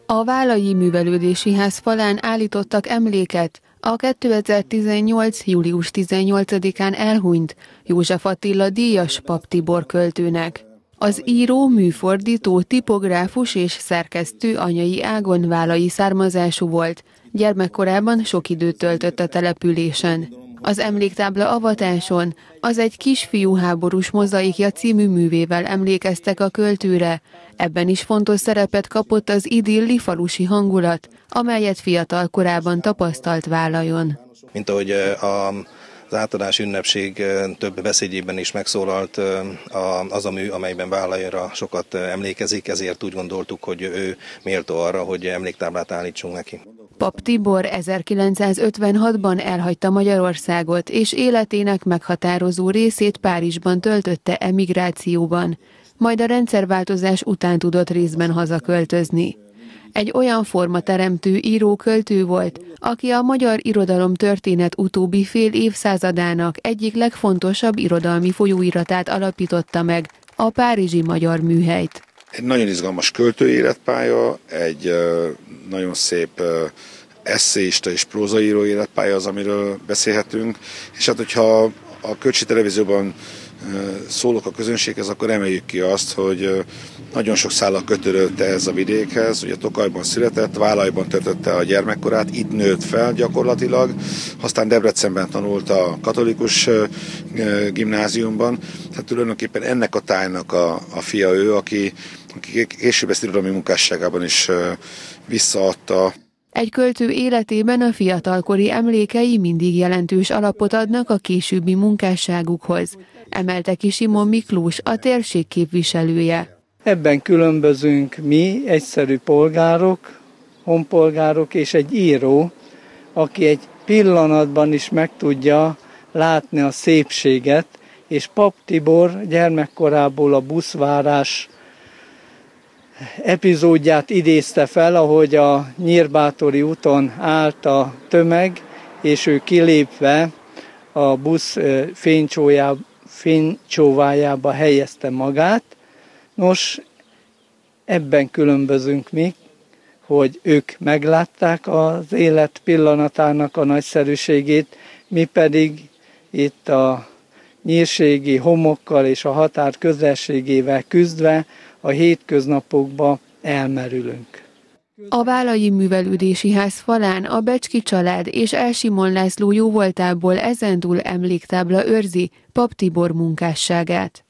A Válai Művelődési Ház falán állítottak emléket a 2018. július 18-án elhunyt József Attila díjas Papp Tibor költőnek. Az író, műfordító, tipográfus és szerkesztő anyai ágon válai származású volt. Gyermekkorában sok időt töltött a településen. Az emléktábla avatáson az Egy kisfiú háborús mozaikja című művével emlékeztek a költőre. Ebben is fontos szerepet kapott az idilli falusi hangulat, amelyet fiatal korában tapasztalt Válajon. Mint ahogy az átadás ünnepség több beszédjében is megszólalt az a mű, amelyben Válajra sokat emlékezik, ezért úgy gondoltuk, hogy ő méltó arra, hogy emléktáblát állítsunk neki. Papp Tibor 1956-ban elhagyta Magyarországot, és életének meghatározó részét Párizsban töltötte emigrációban, majd a rendszerváltozás után tudott részben hazaköltözni. Egy olyan formateremtő író-költő volt, aki a magyar irodalom történet utóbbi fél évszázadának egyik legfontosabb irodalmi folyóiratát alapította meg, a Párizsi Magyar Műhelyt. Egy nagyon izgalmas költői életpálya, egy nagyon szép esszéista és prózaíró életpálya az, amiről beszélhetünk, és hát hogyha a Kölcsi Televízióban szólok a közönséghez, akkor emeljük ki azt, hogy nagyon sok szállal kötődött ez a vidékhez, ugye Tokajban született, Válajban töltötte a gyermekkorát, itt nőtt fel gyakorlatilag, aztán Debrecenben tanult a katolikus gimnáziumban, tehát tulajdonképpen ennek a tájnak a fia ő, aki később ezt irodalmi munkásságában is visszaadta. Egy költő életében a fiatalkori emlékei mindig jelentős alapot adnak a későbbi munkásságukhoz, emelte ki Simon Miklós, a térség képviselője. Ebben különbözünk mi, egyszerű polgárok, honpolgárok és egy író, aki egy pillanatban is meg tudja látni a szépséget, és Papp Tibor gyermekkorából a buszvárás epizódját idézte fel, ahogy a Nyírbátori úton állt a tömeg, és ő kilépve a busz fénycsóvájába helyezte magát. Nos, ebben különbözünk mi, hogy ők meglátták az élet pillanatának a nagyszerűségét, mi pedig itt a nyírségi homokkal és a határ közelségével küzdve a hétköznapokba elmerülünk. A Válai Művelődési Ház falán a Becski család és Elsimon László jóvoltából ezentúl emléktábla őrzi Papp Tibor munkásságát.